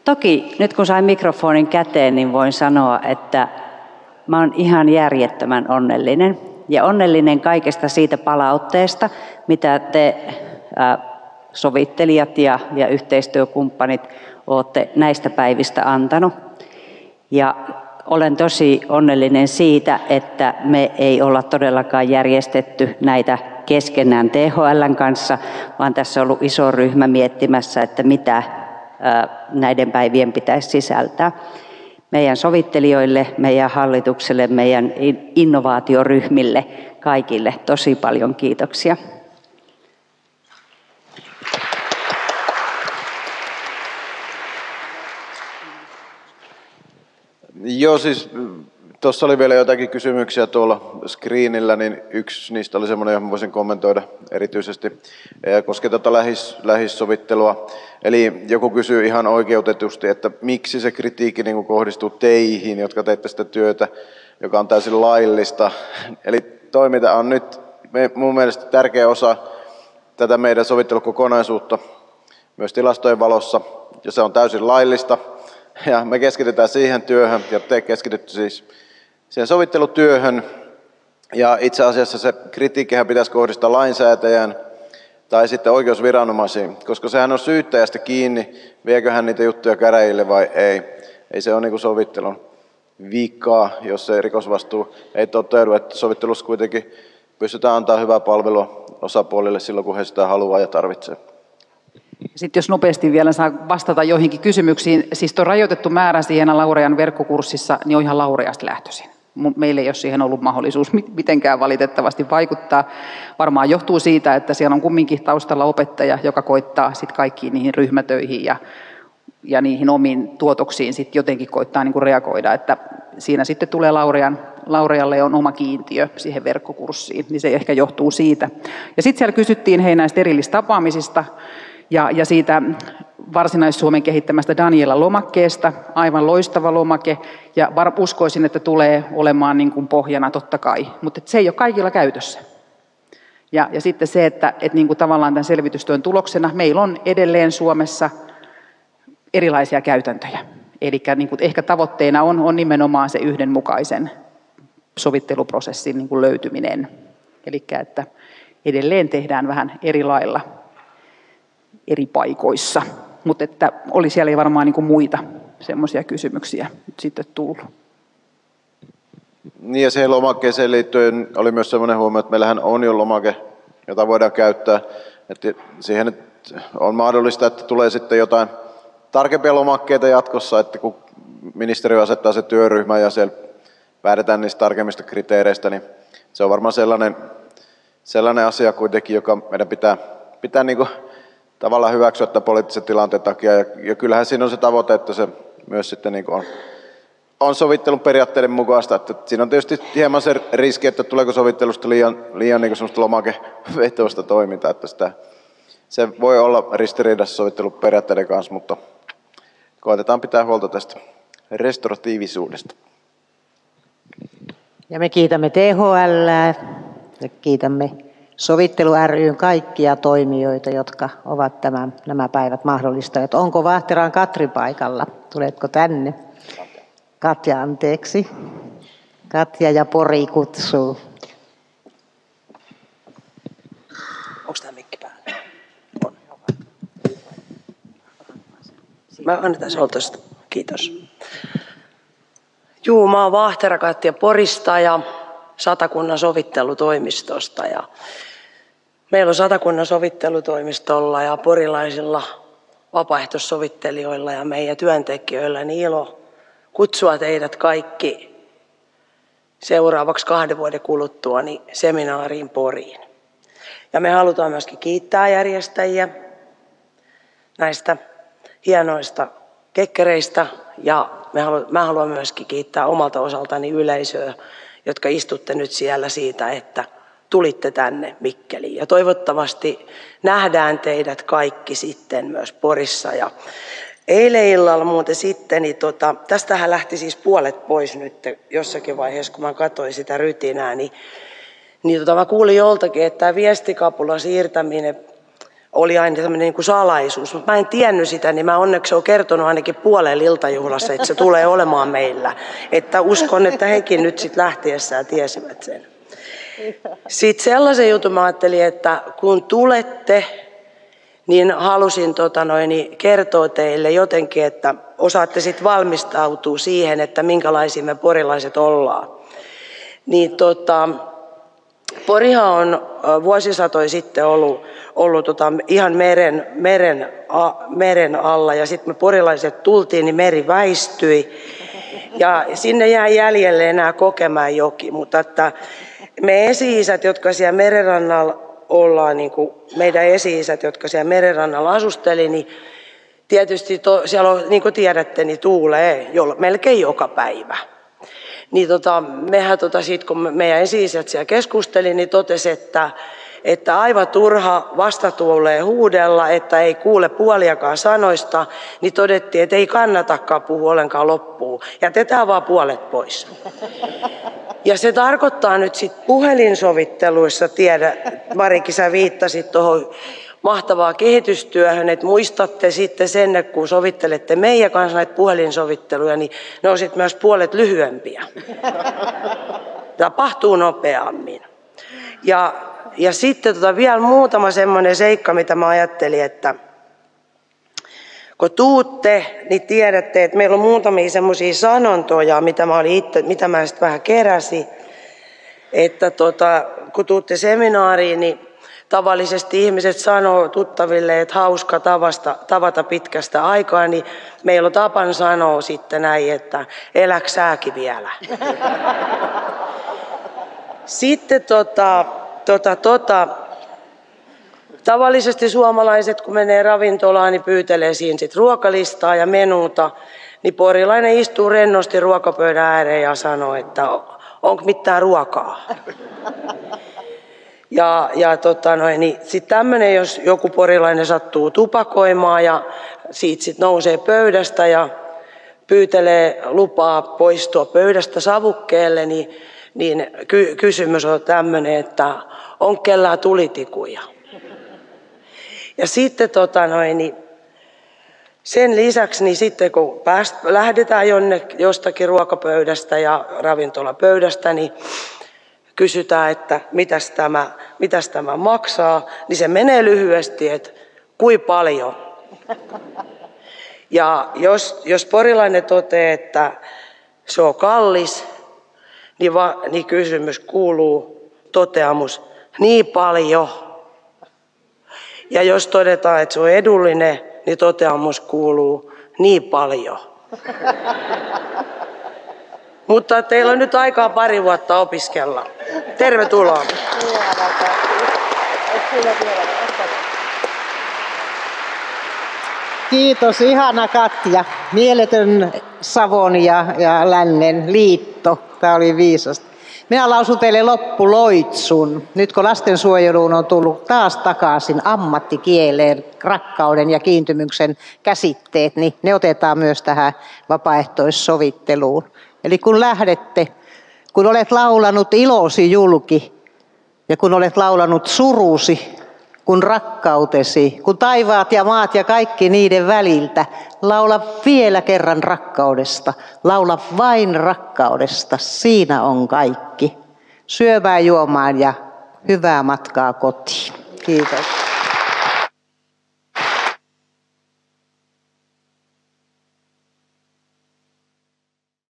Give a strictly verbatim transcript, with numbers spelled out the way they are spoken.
Toki nyt kun sain mikrofonin käteen, niin voin sanoa, että mä oon ihan järjettömän onnellinen. Ja onnellinen kaikesta siitä palautteesta, mitä te ää, sovittelijat ja, ja yhteistyökumppanit olette näistä päivistä antanut. Ja olen tosi onnellinen siitä, että me ei olla todellakaan järjestetty näitä keskenään T H L:n kanssa, vaan tässä on ollut iso ryhmä miettimässä, että mitä näiden päivien pitäisi sisältää. Meidän sovittelijoille, meidän hallitukselle, meidän innovaatioryhmille, kaikille tosi paljon kiitoksia. Joo, siis tuossa oli vielä jotakin kysymyksiä tuolla screenillä, niin yksi niistä oli semmoinen, johon voisin kommentoida erityisesti, koskee tuota lähis, lähissovittelua. Eli joku kysyy ihan oikeutetusti, että miksi se kritiikki niin kuin kohdistuu teihin, jotka teette sitä työtä, joka on täysin laillista. Eli toiminta on nyt mun mielestä tärkeä osa tätä meidän sovittelukokonaisuutta myös tilastojen valossa, ja se on täysin laillista. Ja me keskitytään siihen työhön, ja te keskitytte siis siihen sovittelutyöhön. Ja itse asiassa se kritiikkihän pitäisi kohdistaa lainsäätäjään tai sitten oikeusviranomaisiin, koska sehän on syyttäjästä kiinni, viekö hän niitä juttuja käräjille vai ei. Ei se ole niin kuin sovittelun vikaa, jos se rikosvastuu ei toteudu, että sovittelussa kuitenkin pystytään antamaan hyvää palvelua osapuolille silloin, kun he sitä haluaa ja tarvitsee. Sitten jos nopeasti vielä saa vastata joihinkin kysymyksiin, siis tuo rajoitettu määrä siihen Laurean verkkokurssissa niin on ihan Laureasta lähtöisin. Meillä ei ole siihen ollut mahdollisuus mitenkään valitettavasti vaikuttaa. Varmaan johtuu siitä, että siellä on kumminkin taustalla opettaja, joka koittaa sitten kaikkiin niihin ryhmätöihin ja, ja niihin omiin tuotoksiin sitten jotenkin koittaa niin kuin reagoida. Että siinä sitten tulee Laurean, Laurealle on oma kiintiö siihen verkkokurssiin, niin se ehkä johtuu siitä. Ja sitten siellä kysyttiin hei näistä erillistapaamisista. Ja, ja siitä Varsinais-Suomen kehittämästä Daniela-lomakkeesta, aivan loistava lomake, ja var, uskoisin, että tulee olemaan niin kuin pohjana totta kai, mutta se ei ole kaikilla käytössä. Ja, ja sitten se, että, että niin kuin tavallaan tämän selvitystyön tuloksena meillä on edelleen Suomessa erilaisia käytäntöjä. Eli niin kuin ehkä tavoitteena on, on nimenomaan se yhdenmukaisen sovitteluprosessin niin kuin löytyminen. Eli että edelleen tehdään vähän eri lailla eri paikoissa, mutta että oli siellä ei varmaan niin kuin muita semmoisia kysymyksiä nyt sitten tullut. Niin ja siihen lomakkeeseen liittyen oli myös semmoinen huomio, että meillähän on jo lomake, jota voidaan käyttää. Että siihen on mahdollista, että tulee sitten jotain tarkempia lomakkeita jatkossa, että kun ministeriö asettaa se työryhmä ja siellä päätetään niistä tarkemmista kriteereistä, niin se on varmaan sellainen, sellainen asia kuitenkin, joka meidän pitää, pitää niin kuin tavallaan hyväksyä tämän poliittisen tilanteen takia. Ja, ja kyllähän siinä on se tavoite, että se myös sitten niin kuin on, on sovittelun periaatteiden mukaista. Että siinä on tietysti hieman se riski, että tuleeko sovittelusta liian, liian niin kuin semmoista lomakevetoista toimintaa. Että sitä, se voi olla ristiriidassa sovittelun periaatteiden kanssa, mutta koetetaan pitää huolta tästä restauratiivisuudesta. Ja me kiitämme T H L:ää ja kiitämme Sovittelu ry:n kaikkia toimijoita, jotka ovat tämän, nämä päivät mahdollistaneet. Onko Vaahteran Katri paikalla? Tuletko tänne? Katja, anteeksi. Katja ja Pori kutsuu. Onko tämä mikki päällä? On. Mä annetaan se oltoista. Kiitos. Juu, mä oon Vaahtera Katja Porista ja Satakunnan sovittelutoimistosta. Ja meillä on Satakunnan sovittelutoimistolla ja porilaisilla vapaaehtoissovittelijoilla ja meidän työntekijöillä niin ilo kutsua teidät kaikki seuraavaksi kahden vuoden kuluttua niin seminaariin Poriin. Ja me halutaan myöskin kiittää järjestäjiä näistä hienoista kekkereistä ja me halu, mä haluan myöskin kiittää omalta osaltani yleisöä, jotka istutte nyt siellä siitä, että tulitte tänne Mikkeliin. Ja toivottavasti nähdään teidät kaikki sitten myös Porissa. Ja eilen illalla muuten sitten, niin tota, tästähän lähti siis puolet pois nyt jossakin vaiheessa, kun mä katsoin sitä rytinää, niin, niin tota, mä kuulin joltakin, että tämä viestikapula siirtäminen oli aina tämmöinen niin kuin salaisuus, mutta mä en tiennyt sitä, niin mä onneksi olen kertonut ainakin puolella iltajuhlassa, että se tulee olemaan meillä. Että uskon, että hekin nyt sitten lähtiessään tiesivät sen. Sitten sellaisen jutun mä ajattelin, että kun tulette, niin halusin tota noin, kertoa teille jotenkin, että osaatte sitten valmistautua siihen, että minkälaisia me porilaiset ollaan. Niin tota, Porihan on vuosisatoja sitten ollut, ollut tota ihan meren, meren, a, meren alla ja sitten me porilaiset tultiin, niin meri väistyi ja sinne jää jäljelle enää Kokemäenjoki, mutta että me esi-isät, jotka siellä merenrannalla ollaan, niin kuin meidän esi-isät, jotka siellä merenrannalla asusteli, niin tietysti to, siellä on, niin kuin tiedätte, niin tuulee jo, melkein joka päivä. Niin tota, mehän tota siitä, kun meidän esi-isät siellä keskusteli, niin totesi, että, että aivan turha vastatuuleen huudella, että ei kuule puoliakaan sanoista, niin todettiin, että ei kannatakaan puhua ollenkaan loppuun. Jätetään vaan puolet pois. Ja se tarkoittaa nyt sitten puhelinsovitteluissa, tiedä, Marikin sä viittasit tuohon mahtavaa kehitystyöhön, että muistatte sitten sen, että kun sovittelette meidän kanssa näitä puhelinsovitteluja, niin ne on sitten myös puolet lyhyempiä. Tapahtuu nopeammin. Ja, ja sitten tota vielä muutama semmoinen seikka, mitä mä ajattelin, että kun tuutte, niin tiedätte, että meillä on muutamia semmoisia sanontoja, mitä mä, olin itse, mitä mä sitten vähän keräsin. Että tota, kun tuutte seminaariin, niin tavallisesti ihmiset sanoo tuttaville, että hauska tavasta, tavata pitkästä aikaa, niin meillä on tapan sanoa sitten näin, että eläks sääkin vielä. Sitten tota, tota, tota, tavallisesti suomalaiset, kun menee ravintolaan, niin pyytelee siinä sit ruokalistaa ja menuuta, niin porilainen istuu rennosti ruokapöydän ääreen ja sanoo, että onko mitään ruokaa. Ja, ja tota noin, niin sitten tämmöinen, jos joku porilainen sattuu tupakoimaan ja siitä sitten nousee pöydästä ja pyytelee lupaa poistua pöydästä savukkeelle, niin, niin ky- kysymys on tämmöinen, että on kellään tulitikuja. Ja sitten tota noin, niin sen lisäksi, niin sitten kun pääst, lähdetään jonne, jostakin ruokapöydästä ja ravintolapöydästä, niin kysytään, että mitäs tämä, mitäs tämä maksaa, niin se menee lyhyesti, että kui paljon. Ja jos, jos porilainen toteaa, että se on kallis, niin, va, niin kysymys kuuluu, toteamus, niin paljon. Ja jos todetaan, että se on edullinen, niin toteamus kuuluu, niin paljon. Mutta teillä on nyt aikaa pari vuotta opiskella. Tervetuloa. Kiitos, ihana Katja. Mieletön Savon ja, ja Lännen liitto. Tämä oli viisasta. Minä lausun teille loppuloitsun. Nyt kun lastensuojeluun on tullut taas takaisin ammattikieleen rakkauden ja kiintymyksen käsitteet, niin ne otetaan myös tähän vapaaehtoissovitteluun. Eli kun lähdette, kun olet laulanut ilosi julki ja kun olet laulanut surusi, kun rakkautesi, kun taivaat ja maat ja kaikki niiden väliltä, laula vielä kerran rakkaudesta, laula vain rakkaudesta, siinä on kaikki. Syömään, juomaan ja hyvää matkaa kotiin. Kiitos.